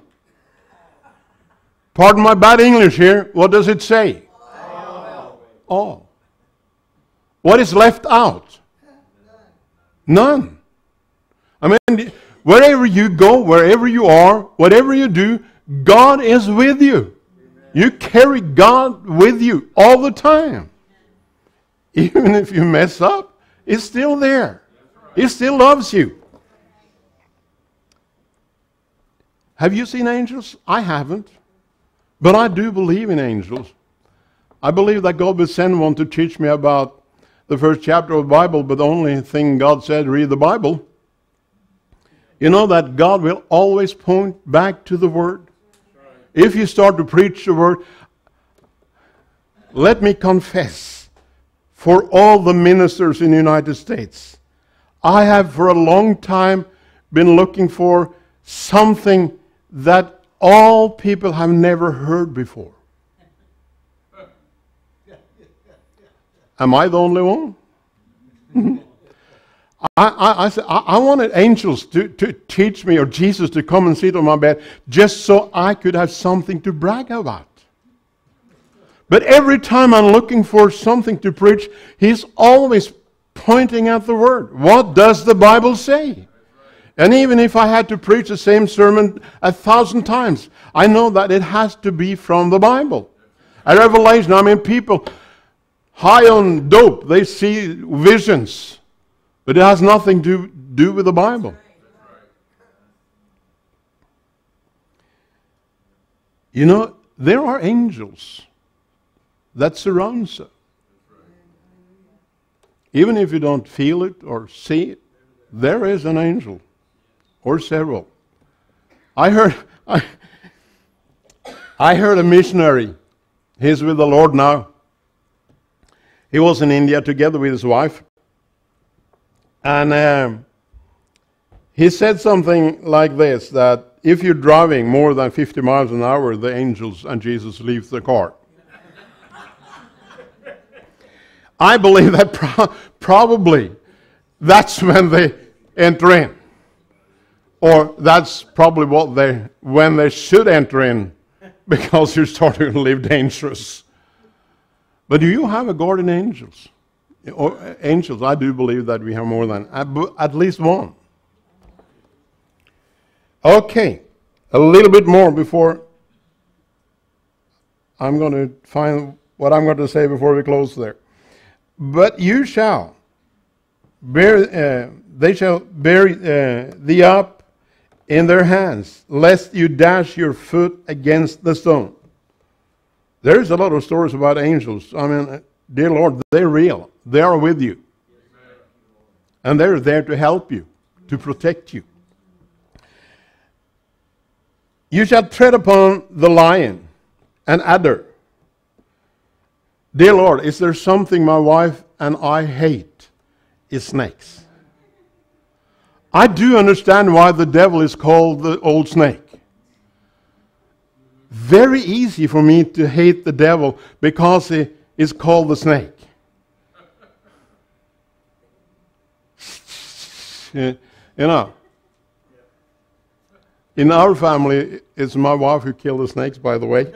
[SPEAKER 1] Pardon my bad English here. What does it say?
[SPEAKER 3] All.
[SPEAKER 1] All. What is left out? None. I mean, wherever you go, wherever you are, whatever you do, God is with you. You carry God with you all the time. Even if you mess up, He's still there. He still loves you. Have you seen angels? I haven't. But I do believe in angels. I believe that God will send one to teach me about the first chapter of the Bible, but the only thing God said, read the Bible. You know that God will always point back to the Word. If you start to preach the Word, let me confess, for all the ministers in the United States, I have for a long time been looking for something that all people have never heard before. Am I the only one? I, I, I, said, I, I wanted angels to, to teach me, or Jesus to come and sit on my bed, just so I could have something to brag about. But every time I'm looking for something to preach, He's always pointing at the Word. What does the Bible say? And even if I had to preach the same sermon a thousand times, I know that it has to be from the Bible. At Revelation, I mean, people high on dope, they see visions, but it has nothing to do with the Bible. You know, there are angels that surround us. Even if you don't feel it or see it, there is an angel. Or several. I heard I, I heard a missionary. He's with the Lord now. He was in India together with his wife. And um, he said something like this, that if you're driving more than fifty miles an hour, the angels and Jesus leave the car. I believe that pro- probably that's when they enter in. Or that's probably what they, when they should enter in, because you're starting to live dangerous. But do you have a guardian angels? Or uh, angels, I do believe that we have more than, at least one. Okay, a little bit more before I'm going to find what I'm going to say before we close there. But you shall bear, uh, they shall bear uh, thee up in their hands, lest you dash your foot against the stone. There's a lot of stories about angels. I mean, dear Lord, they're real. They are with you. And they're there to help you, to protect you. You shall tread upon the lion and adder. Dear Lord, is there something my wife and I hate? It's snakes. I do understand why the devil is called the old snake. Very easy for me to hate the devil because he is called the snake. You know, in our family, it's my wife who killed the snakes, by the way.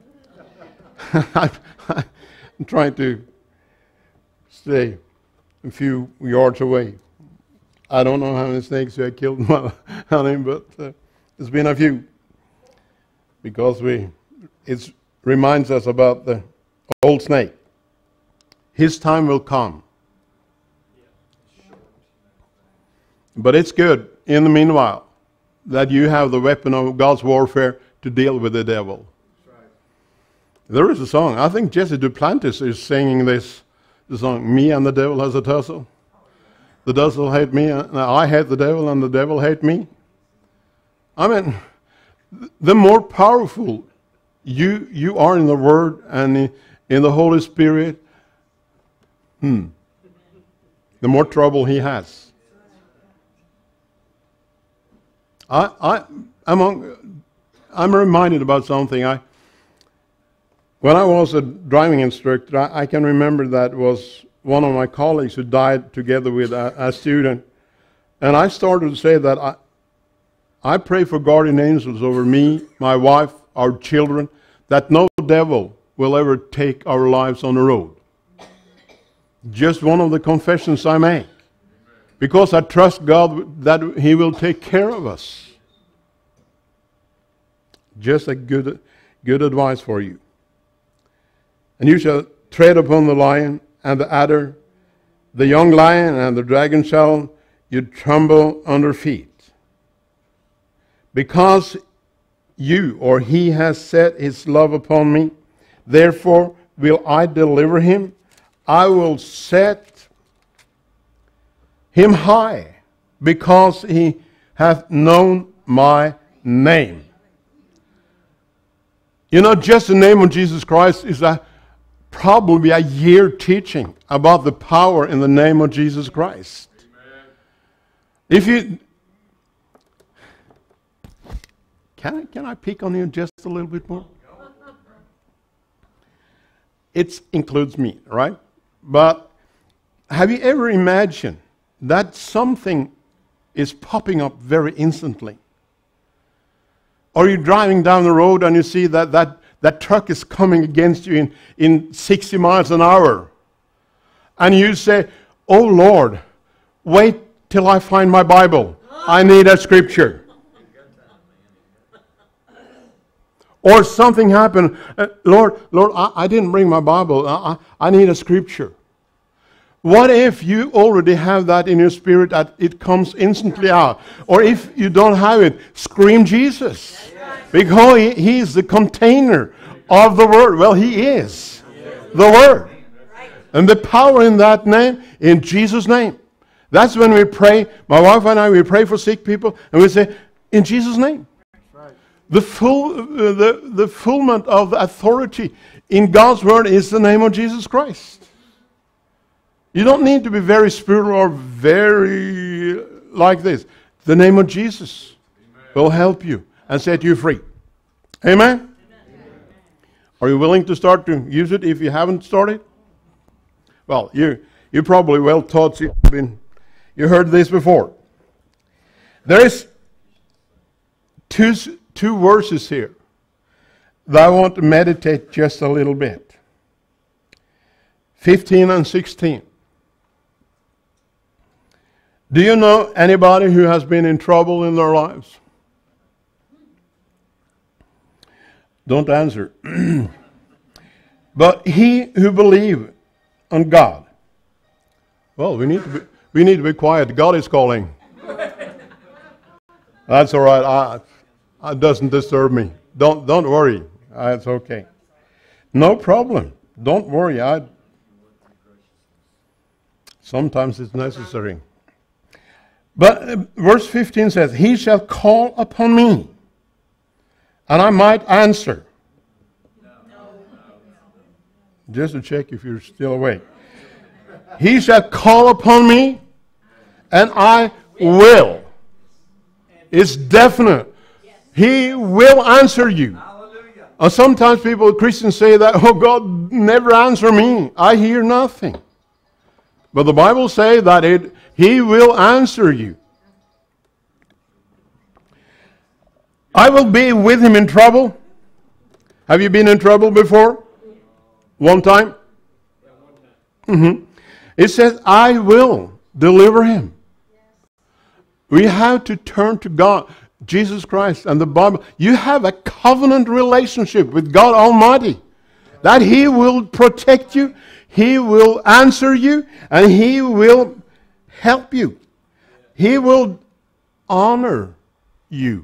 [SPEAKER 1] I'm trying to stay a few yards away. I don't know how many snakes I killed in my hunting, but uh, there's been a few. Because we, it reminds us about the old snake. His time will come. But it's good, in the meanwhile, that you have the weapon of God's warfare to deal with the devil. There is a song, I think Jesse Duplantis is singing this, the song, Me and the Devil Has a Tussle. The devil hate me, and I hate the devil, and the devil hate me. I mean, the more powerful you you are in the Word and in the Holy Spirit, hmm, the more trouble he has. I, I, among I'm reminded about something. I, when I was a driving instructor, I, I can remember that was one of my colleagues who died together with a, a student. And I started to say that I, I pray for guardian angels over me, my wife, our children, that no devil will ever take our lives on the road. Just one of the confessions I make. Because I trust God that He will take care of us. Just a good, good advice for you. And you shall tread upon the lion and the adder, the young lion and the dragon shall you tremble under feet. Because you or He has set His love upon me, therefore will I deliver him. I will set him high, because he hath known my name. You know, just the name of Jesus Christ is a, probably a year teaching about the power in the name of Jesus Christ. Amen. If you can, I, can I pick on you just a little bit more? It includes me, right? But have you ever imagined that something is popping up very instantly? Or you're driving down the road and you see that that, that truck is coming against you in, in sixty miles an hour. And you say, oh Lord, wait till I find my Bible. I need a scripture. Or something happened. Uh, Lord, Lord, I, I didn't bring my Bible. I, I, I need a scripture. What if you already have that in your spirit that it comes instantly out? Or if you don't have it, scream Jesus. Because he, he is the container of the Word. Well, He is the Word. And the power in that name, in Jesus' name. That's when we pray. My wife and I, we pray for sick people. And we say, in Jesus' name. The full, uh, the, the fulfillment of authority in God's Word is the name of Jesus Christ. You don't need to be very spiritual or very like this. The name of Jesus Amen. Will help you and set you free. Amen? Amen? Are you willing to start to use it if you haven't started? Well, you, you're probably well taught. You've been, you heard this before. There is two... Two verses here that I want to meditate just a little bit. fifteen and sixteen. Do you know anybody who has been in trouble in their lives? Don't answer. But he who believes on God. Well, we need to be, we need to be quiet. God is calling. That's all right. I, It doesn't disturb me. Don't don't worry. Uh, it's okay. No problem. Don't worry. I sometimes it's necessary. But uh, verse fifteen says, "He shall call upon me, and I might answer." No. Just to check if you're still awake. He shall call upon me, and I will. It's definite. He will answer you. Hallelujah. And sometimes people, Christians say that, oh, God never answer me. I hear nothing. But the Bible says that it, He will answer you. I will be with him in trouble. Have you been in trouble before? One time? Mm-hmm. It says, I will deliver him. We have to turn to God. Jesus Christ and the Bible. You have a covenant relationship with God Almighty. That He will protect you, He will answer you, and He will help you. He will honor you.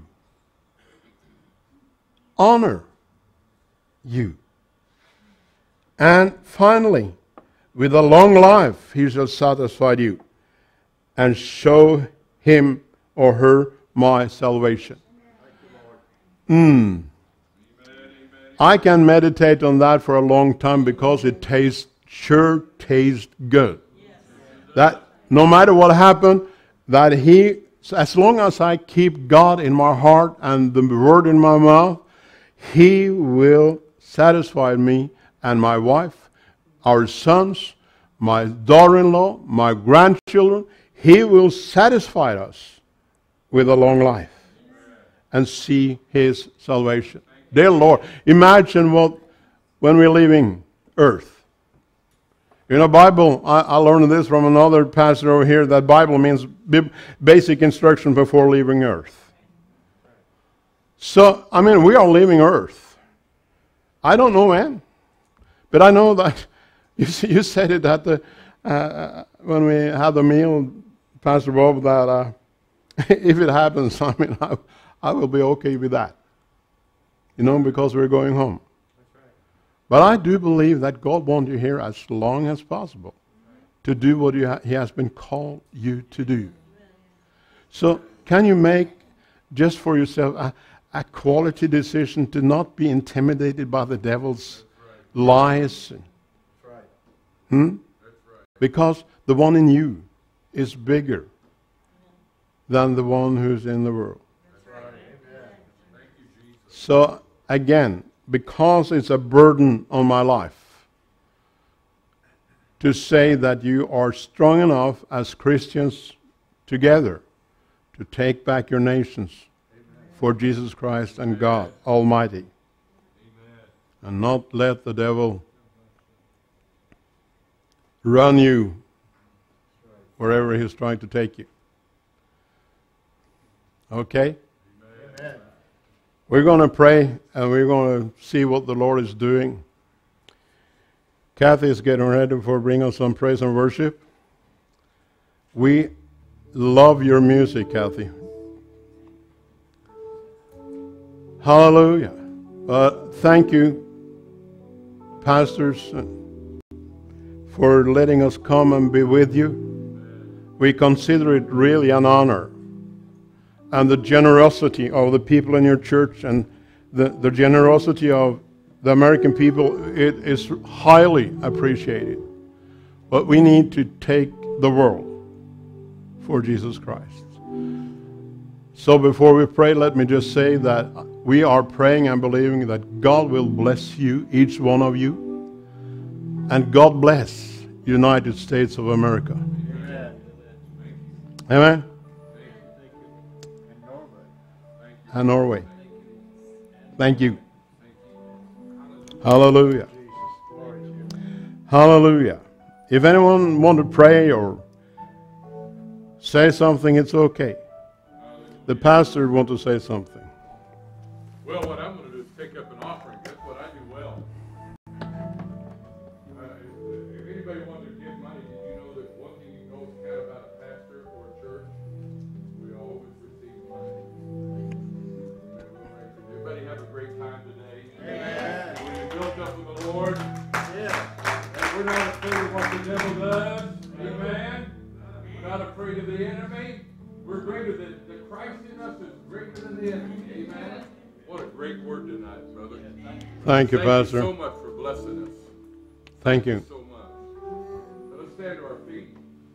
[SPEAKER 1] Honor you. And finally, with a long life, He shall satisfy you and show him or her my salvation. Mm. I can meditate on that for a long time because it tastes, sure tastes good. That no matter what happened, that He So as long as I keep God in my heart and the word in my mouth, He will satisfy me and my wife, our sons, my daughter-in-law, my grandchildren. He will satisfy us with a long life and see His salvation. Dear Lord, imagine what when we're leaving earth. In the Bible, I, I learned this from another pastor over here, that Bible means basic instruction before leaving earth. So, I mean, we are leaving earth. I don't know when, but I know that you, you said it at the, uh, when we had the meal, Pastor Bob, that uh, if it happens, I mean, I, I will be okay with that. You know, because we're going home. But I do believe that God wants you here as long as possible to do what you ha- He has been called you to do. So can you make just for yourself a, a quality decision to not be intimidated by the devil's right. lies? That's right. Hmm? That's right. Because the one in you is bigger than the one who's in the world. That's right. Amen. Thank you, Jesus. So again, because it's a burden on my life to say that you are strong enough as Christians together to take back your nations Amen. For Jesus Christ and God Almighty. Amen. And not let the devil run you wherever he's trying to take you. Okay? Amen. We're going to pray, and we're going to see what the Lord is doing. Kathy is getting ready for bringing us some praise and worship. We love your music, Kathy. Hallelujah. Uh, thank you, pastors, for letting us come and be with you. We consider it really an honor. And the generosity of the people in your church and the, the generosity of the American people, it is highly appreciated. But we need to take the world for Jesus Christ. So before we pray, let me just say that we are praying and believing that God will bless you, each one of you. And God bless United States of America. Amen. Amen. And Norway. Thank you. Hallelujah. Hallelujah. If anyone want to pray or say something, it's okay. The pastor want to say something.
[SPEAKER 4] Well, what I'm going to do is take up an offering. That's what I do well. Uh, if, if anybody wanted to give money, did you know that one thing you can always count about a pastor or a church? We always receive money. Everybody have a great time today. Amen. When you're built up with the Lord. Yeah. And we're not afraid of what the devil does. Amen. We're not afraid of the enemy. We're greater than the Christ in us is greater than the enemy. Amen. What a great word tonight, brother.
[SPEAKER 1] Thank you,
[SPEAKER 4] Thank
[SPEAKER 1] Pastor.
[SPEAKER 4] you so much for blessing us.
[SPEAKER 1] Thank you.
[SPEAKER 4] Thank you so much. Let us stand to our feet.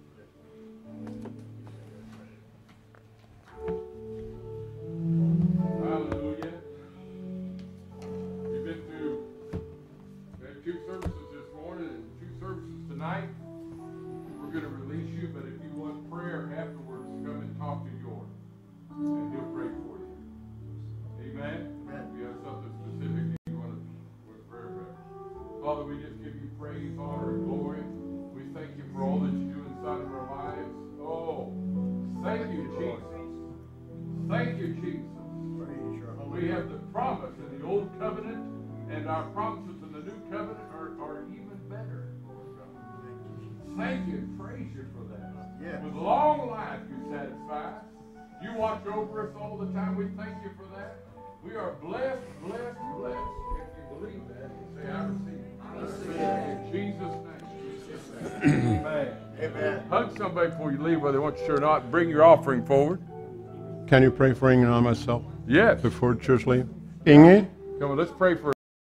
[SPEAKER 4] Hallelujah. You've been through we had two services this morning and two services tonight. We're going to release you, but if you want prayer afterwards, come and talk to George, and he'll pray for you. Amen? Amen. If you have something specific you want to want prayer about. Father, we just give you praise, honor, and glory. We thank you for all that you do inside of our lives. Oh, thank you, Jesus. Thank you, Jesus. We have the promise in the old covenant, and our promises in the new covenant are, are even better. Thank you and praise you for that. Yeah. With long life you satisfy. You watch over us all the time. We thank you for that. We are blessed, blessed, blessed. If you believe that, say, I receive it. I receive it. In Jesus' name. Amen. Amen. Hug somebody before you leave, whether they want you to or not. Bring your offering forward.
[SPEAKER 1] Can you pray for Inge and myself?
[SPEAKER 4] Yes.
[SPEAKER 1] Before church leave? Inge?
[SPEAKER 4] Come on, let's pray for